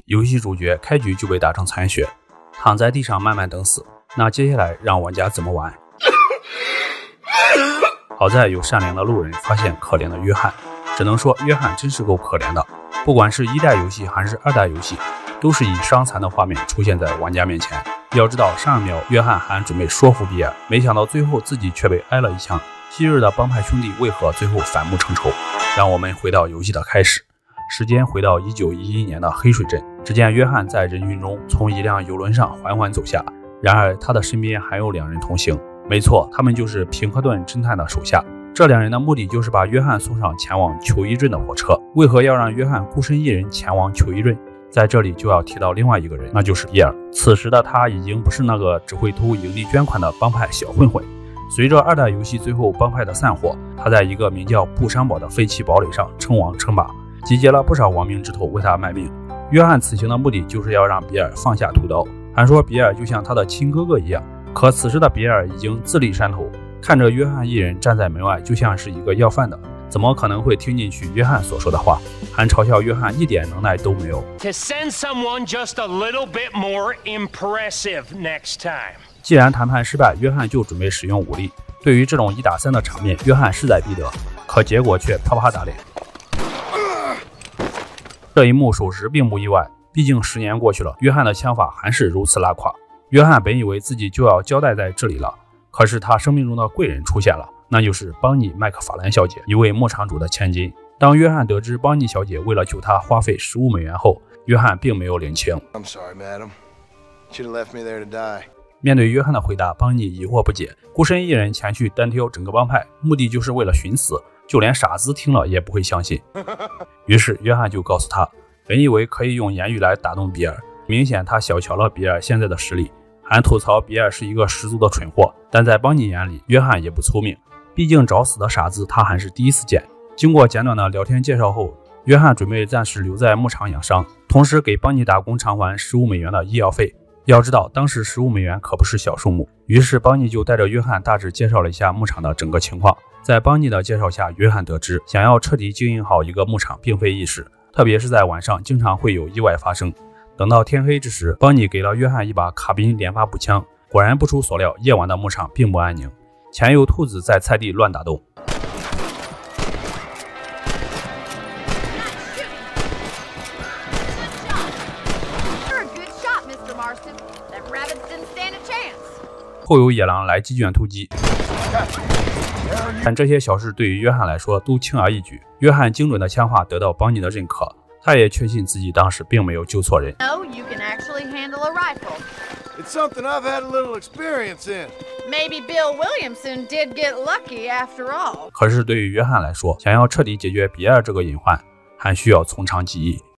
游戏主角开局就被打成残血，躺在地上慢慢等死。那接下来让玩家怎么玩？好在有善良的路人发现可怜的约翰，只能说约翰真是够可怜的。不管是1代游戏还是2代游戏，都是以伤残的画面出现在玩家面前。要知道上一秒约翰还准备说服比尔，没想到最后自己却被挨了一枪。昔日的帮派兄弟为何最后反目成仇？让我们回到游戏的开始，时间回到1911年的黑水镇。只见约翰在人群中从一辆游轮上缓缓走下，然而他的身边还有2人同行。没错，他们就是平克顿侦探的手下。这2人的目的就是把约翰送上前往裘伊镇的火车。为何要让约翰孤身一人前往裘伊镇？在这里就要提到另外一个人，那就是比尔。此时的他已经不是那个只会偷盈利捐款的帮派小混混。随着2代游戏最后帮派的散伙，他在一个名叫布山堡的废弃堡垒上称王称霸，集结了不少亡命之徒为他卖命。约翰此行的目的就是要让比尔放下屠刀，还说比尔就像他的亲哥哥一样。可此时的比尔已经自立山头，看着约翰一人站在门外，就像是一个要饭的，怎么可能会听进去约翰所说的话？还嘲笑约翰一点能耐都没有。既然谈判失败，约翰就准备使用武力。对于这种1打3的场面，约翰势在必得，可结果却啪啪打脸。这一幕属实并不意外，毕竟10年过去了，约翰的枪法还是如此拉垮。约翰本以为自己就要交代在这里了，可是他生命中的贵人出现了，那就是邦妮·麦克法兰小姐，一位牧场主的千金。当约翰得知邦妮小姐为了救他花费15美元后，约翰并没有领情。面对约翰的回答，邦妮疑惑不解，孤身一人前去单挑整个帮派，目的就是为了寻死，就连傻子听了也不会相信。于是约翰就告诉他，本以为可以用言语来打动比尔，明显他小瞧了比尔现在的实力，还吐槽比尔是一个十足的蠢货。但在邦妮眼里，约翰也不聪明，毕竟找死的傻子他还是第一次见。经过简短的聊天介绍后，约翰准备暂时留在牧场养伤，同时给邦妮打工偿还15美元的医药费。要知道当时15美元可不是小数目。于是邦妮就带着约翰大致介绍了一下牧场的整个情况。在邦妮的介绍下，约翰得知想要彻底经营好一个牧场并非易事，特别是在晚上经常会有意外发生。等到天黑之时，邦妮给了约翰一把卡宾连发步枪，果然不出所料，夜晚的牧场并不安宁，前有兔子在菜地乱打洞。后有野狼来鸡圈突击，但这些小事对于约翰来说都轻而易举。约翰精准的枪法得到邦妮的认可，他也确信自己当时并没有救错人。可是对于约翰来说，想要彻底解决比尔这个隐患，还需要从长计议。